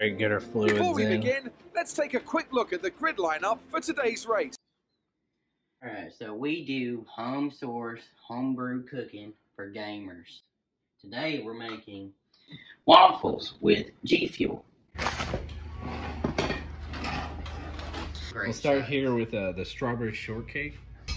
Get our fluids Before we in. begin, let's take a quick look at the grid lineup for today's race. Alright, so we do home source, homebrew cooking for gamers. Today we're making waffles with GFuel. We'll start here with the strawberry shortcake.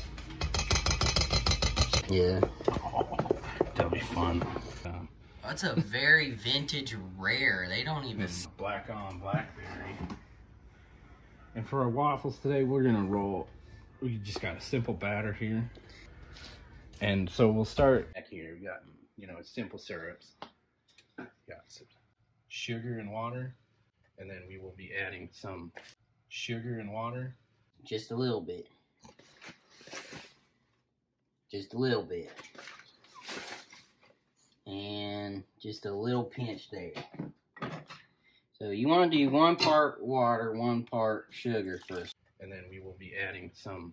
Yeah. Oh, that'll be fun. That's a very vintage rare. They don't even... Black on blackberry. And for our waffles today, we're gonna roll. We just got a simple batter here. And so we'll start back here. We got, simple syrups. Got some sugar and water. And then we will be adding some sugar and water. Just a little bit. Just a little bit. And just a little pinch there. So you want to do 1 part water, 1 part sugar first. And then we will be adding some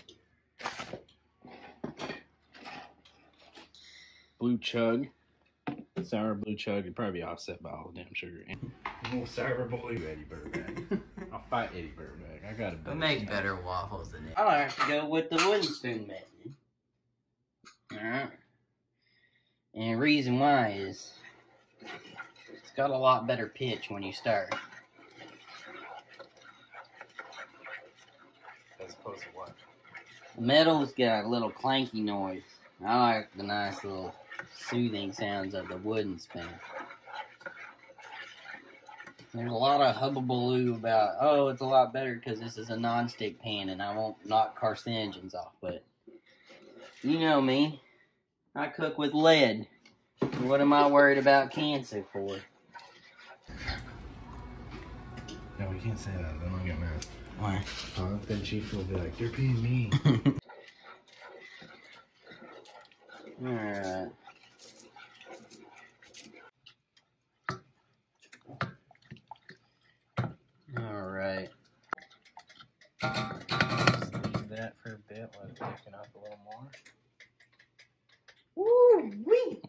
blue chug. Sour blue chug. It'd probably be offset by all the damn sugar. Oh, sour blue Eddie Birdbag. I'll fight Eddie Birdbag. I got to make better waffles than it. I like to go with the wooden spoon method. Alright. And the reason why is it's got a lot better pitch when you start. As opposed to what? The metal's got a little clanky noise. I like the nice little soothing sounds of the wooden spoon. There's a lot of hubbubaloo about, oh, it's a lot better because this is a non-stick pan and I won't knock carcinogens off, but you know me. I cook with lead. What am I worried about cancer for? No, we can't say that. Then I'll get mad. Why? Then Chief will be like, you're being mean. Alright. Alright. Just leave that for a bit. Let it thicken up a little more. Woo-wee!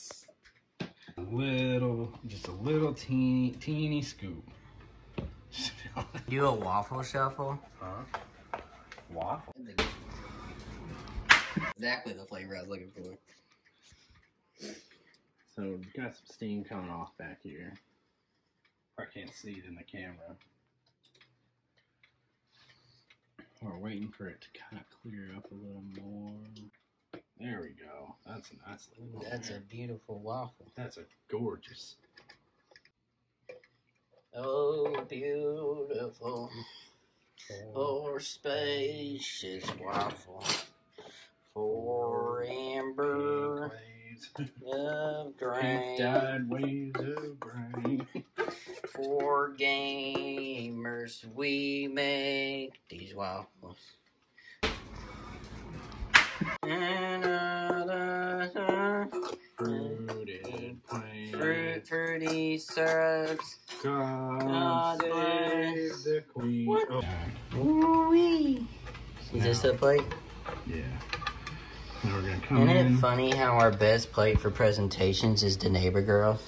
Just a little teeny scoop. Do a waffle shuffle? Huh? Waffle? Exactly the flavor I was looking for. So we've got some steam coming off back here. I can't see it in the camera. We're waiting for it to kind of clear up a little more. There we go. That's a nice little. That's a beautiful waffle. That's a gorgeous. Oh, beautiful. For spacious waffle. For amber of grain. Dyed waves of grain. For gamers, we make these waffles. Fruity syrups. God save the queen. What? Oh. Ooh-wee. Is this a plate? Yeah. Now we're gonna come in. Isn't it funny how our best plate for presentations is the neighbor girls?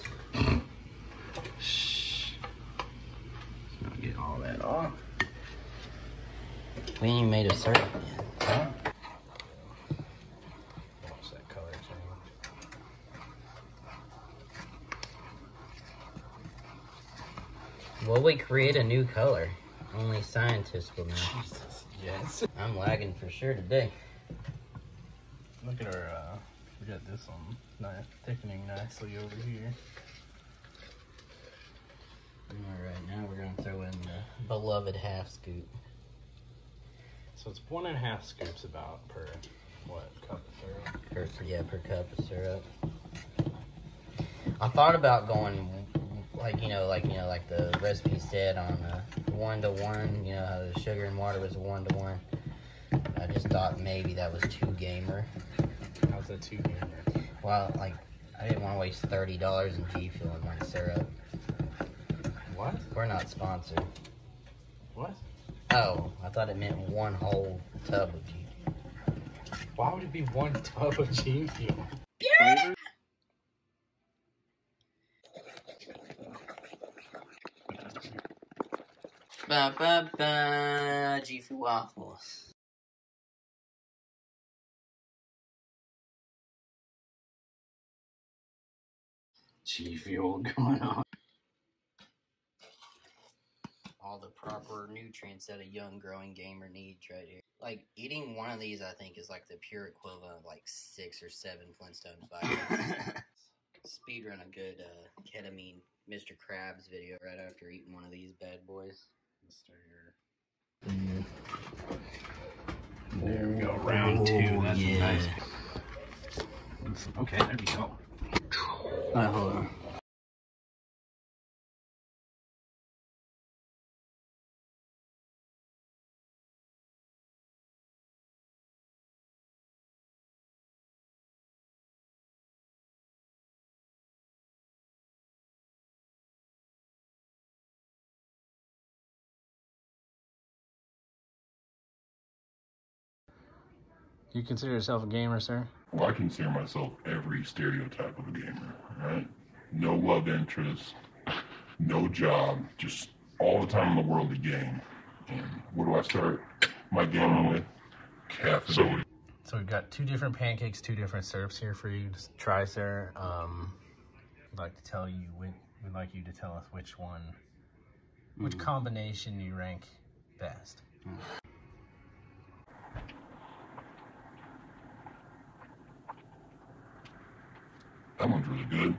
Shh. Let's not get all that off. We ain't even made a syrup yet. Huh? Watch that color change. Will we create a new color? Only scientists will know. Jesus, yes. I'm lagging for sure today. Look at our, we got this one nice, thickening nicely over here. Alright, now we're going to throw in the beloved half scoop. So it's 1.5 scoops about per, what, cup of syrup? Per cup of syrup. I thought about going, like the recipe said on 1-to-1, you know, how the sugar and water was 1-to-1. I just thought maybe that was too gamer. How's that too gamer? Well, like, I didn't want to waste $30 in GFuel in my syrup. What? We're not sponsored. What? Oh, I thought it meant 1 whole tub of GFuel. Why would it be 1 tub of GFuel? GFuel Waffles. GFuel going on. All the proper nutrients that a young growing gamer needs right here. Like, eating one of these, I think, is like the pure equivalent of like 6 or 7 Flintstone vitamins. Speedrun a good ketamine Mr. Krabs video right after eating one of these bad boys. There we go, round 2. That's yeah. nice. Okay, there we go. Hold on. Do you consider yourself a gamer, sir? Well, I consider myself every stereotype of a gamer, right? No love interest, no job, just all the time in the world to game. And what do I start my gaming with? Caffeine. So we've got 2 different pancakes, 2 different syrups here for you to try, sir. We'd like you to tell us which combination you rank best. That one's really good.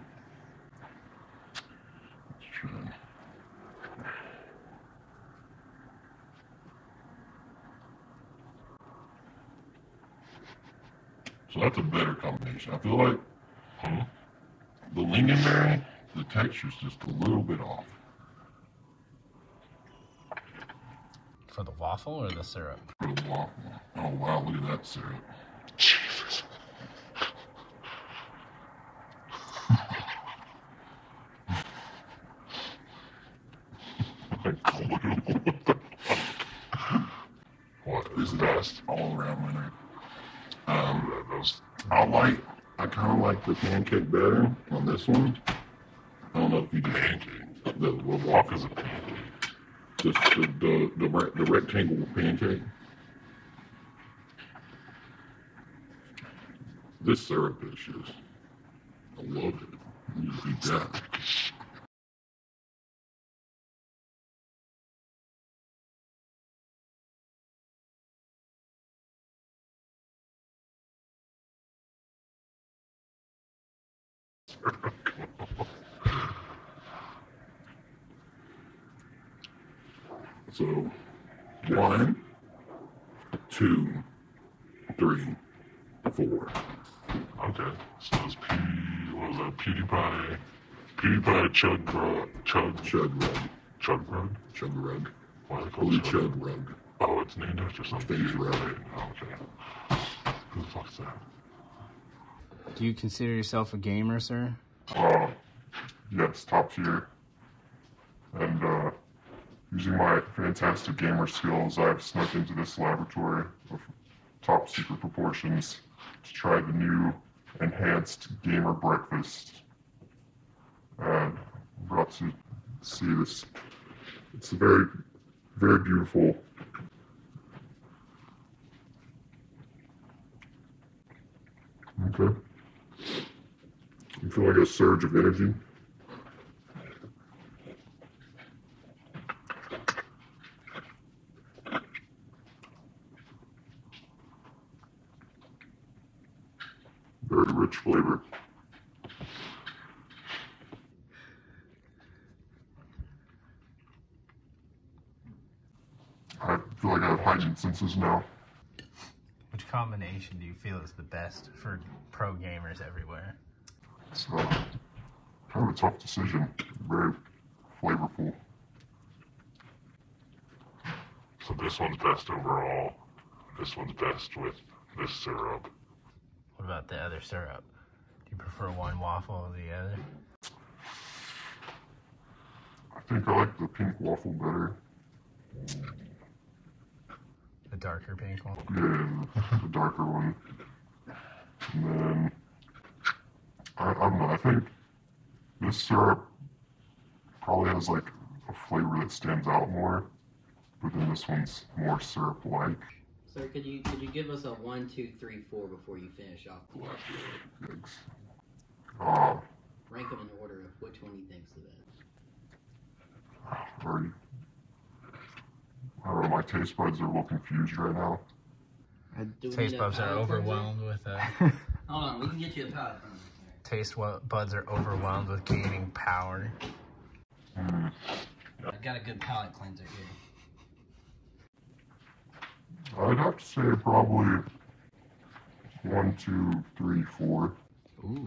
Let's try. So that's a better combination. I feel like the lingonberry, the texture's just a little bit off. For the waffle or the syrup? For the waffle. Oh wow, look at that syrup. Jesus. What is best all around winner? I kind of like the pancake better on this one. I don't know if you do pancake. The waffles, just the rectangle pancake. This syrup is just, I love it. You just eat that. So, 1, 2, 3, 4. Okay, so it's PewDiePie Chug Rug. Why is it called Chug Rug. Oh, it's named after something. Face Rug. Oh, okay. Who the fuck's that? Do you consider yourself a gamer, sir? Yes, top tier. And using my fantastic gamer skills, I've snuck into this laboratory of top secret proportions to try the new enhanced gamer breakfast. And I'm about to see this. It's a very, very beautiful. Okay. You feel like a surge of energy? Very rich flavor. I feel like I have heightened senses now. Which combination do you feel is the best for pro gamers everywhere? It's kind of a tough decision. Very flavorful. So this one's best overall. This one's best with this syrup. What about the other syrup? Do you prefer one waffle or the other? I think I like the pink waffle better. The darker pink one? Yeah, the darker one. And then, I don't know, I think this syrup probably has like a flavor that stands out more. but then this one's more syrup-like. Sir, could you give us a 1, 2, 3, 4 before you finish off? Yikes. Rank them in order of which one you think's the best. I don't know, my taste buds are a little confused right now. Taste buds are overwhelmed with Hold on, we can get you a palate cleanser. taste buds are overwhelmed with gaining power. I've got a good palate cleanser here. I'd have to say probably 1, 2, 3, 4. Ooh.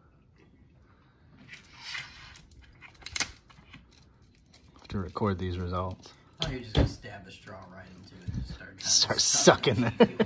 To record these results. I thought you were just gonna stab the straw right into it and Start sucking it. That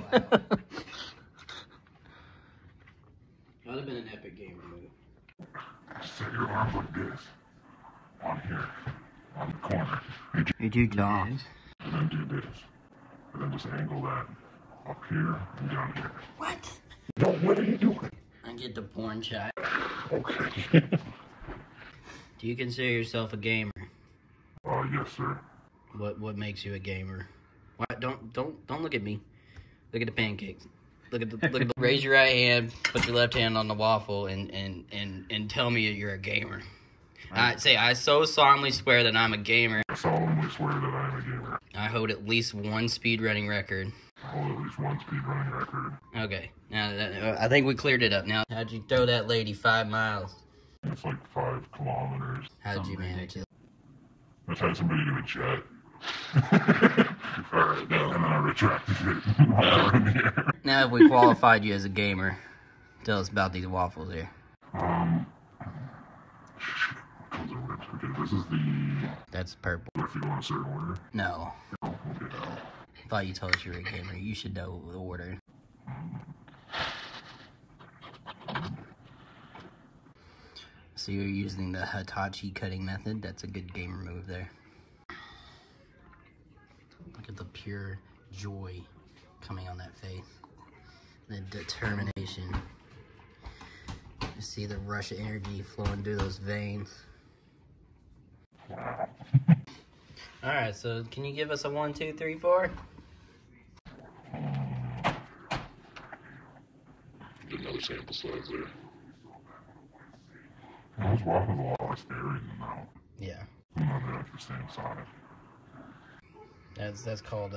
would have been an epic game move. Set your arms like this. On here. On the corner. You do dog. And then do this. And then just angle that up here and down here. What? No, what are you doing? I get the porn shot. Okay. Do you consider yourself a gamer? Yes, sir. What makes you a gamer? Why don't look at me. Look at the pancakes. Look at the raise your right hand, put your left hand on the waffle and tell me you're a gamer. I so solemnly swear that I'm a gamer. I solemnly swear that I am a gamer. I hold at least one speedrunning record. I hold at least one speedrunning record. Okay, now I think we cleared it up. Now, how'd you throw that lady 5 miles? It's like 5 kilometers. How'd you manage it? I tied somebody to a jet. Alright, and then I retracted it while I were in the air. Now, if we qualified you as a gamer, tell us about these waffles here. Okay, this is the... That's purple. If you go in a certain order. No. Okay, now. I thought you told us you were a gamer. You should know the order. So you're using the Hitachi cutting method. That's a good gamer move there. Look at the pure joy coming on that face. The determination. You see the rush of energy flowing through those veins. Alright, so can you give us a 1, 2, 3, 4? Another sample size there. Those waffles are a lot less dairy than that. Yeah. No, they're like the same size. That's called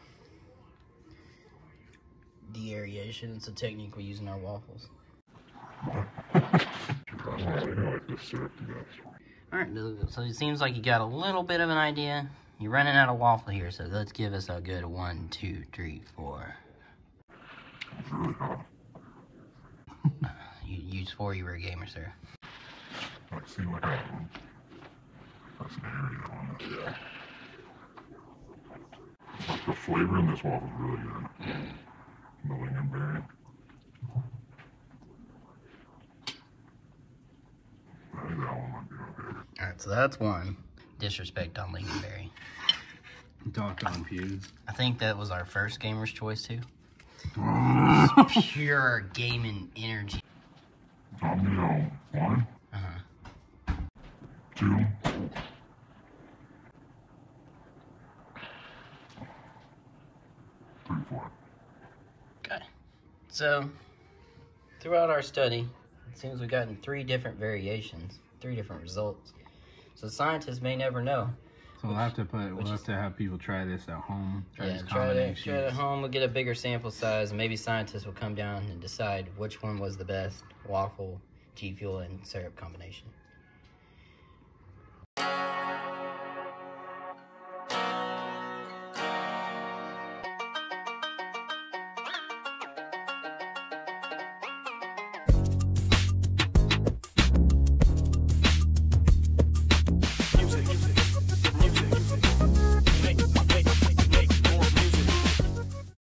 de-aeration. It's a technique we use in our waffles. I like this syrup the best. Alright, so it seems like you got a little bit of an idea. You're running out of waffle here, so let's give us a good 1, 2, 3, 4. It's really hot. You swore you were a gamer, sir. I seem like that's an area on it. Yeah. Like the flavor in this waffle is really good. The lingonberry. I think that one might be okay. Alright, so that's one. Disrespect on lingonberry. Docked on fuse. I think that was our first gamer's choice, too. Pure gaming energy. Domino 1. 2. 3, 4. Okay. So, throughout our study, it seems we've gotten 3 different variations, 3 different results. So scientists may never know. So we'll have to have people try this at home. Try it at home. We'll get a bigger sample size. Maybe scientists will come down and decide which one was the best waffle, GFuel, and syrup combination.